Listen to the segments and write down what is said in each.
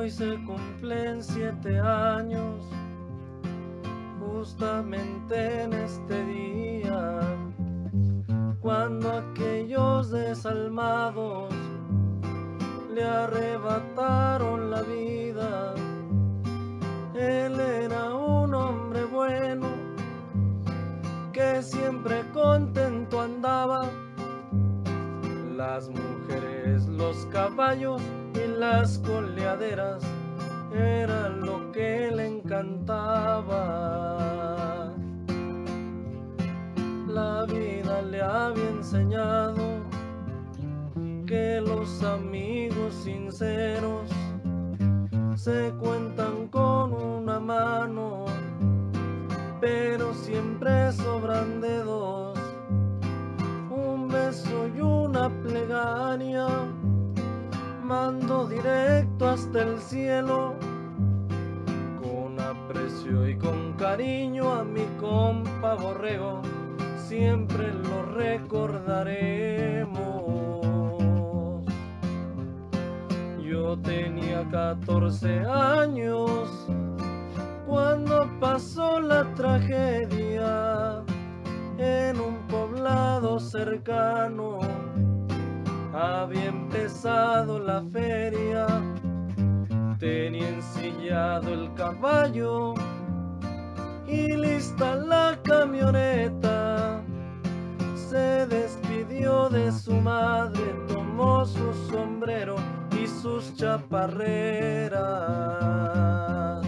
Hoy se cumplen 7 años, justamente en este día, cuando aquellos desalmados le arrebataron la vida. Él era un hombre bueno, que siempre contento andaba. Las mujeres, los caballos y las coleaderas era lo que le encantaba. La vida le había enseñado que los amigos sinceros se cuentan con una mano, pero siempre sobran dedos. Un beso y una plegaria mando directo hasta el cielo. Con aprecio y con cariño a mi compa Borrego, siempre lo recordaremos. Yo tenía 14 años cuando pasó la tragedia en un poblado cercano. Había empezado la feria, tenía ensillado el caballo y lista la camioneta. Se despidió de su madre, tomó su sombrero y sus chaparreras.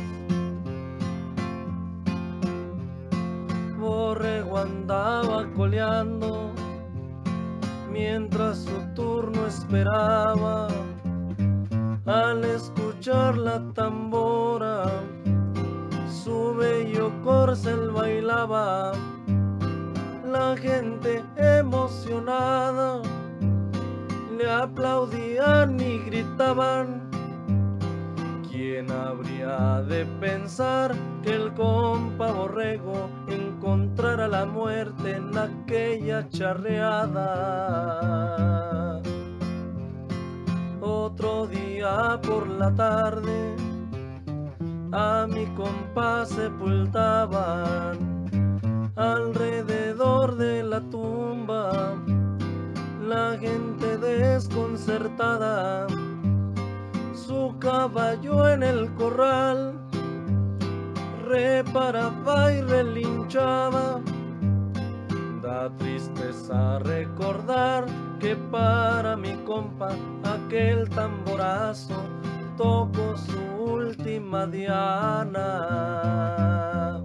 Borrego andaba coleando mientras su turno esperaba. Al escuchar la tambora, su bello corcel bailaba. La gente emocionada le aplaudían y gritaban. ¿Quién habría de pensar que el compa Borrego encontrara la muerte en aquella charreada? Otro día por la tarde a mi compa sepultaban. Alrededor de la tumba la gente desconcertada, su caballo en el corral reparaba y relinchaba. Da tristeza recordar que para mi compa aquel tamborazo tocó su última diana.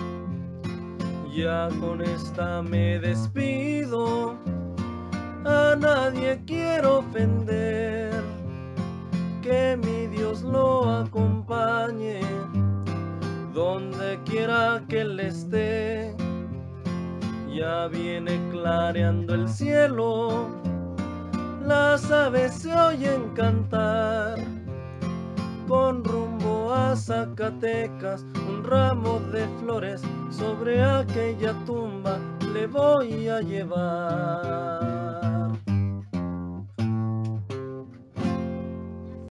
Ya con esta me despido, a nadie quiero ofender, que mi Dios lo acompañe donde quiera que él esté. Ya viene clareando el cielo, las aves se oyen cantar. Con rumbo a Zacatecas, un ramo de flores sobre aquella tumba le voy a llevar.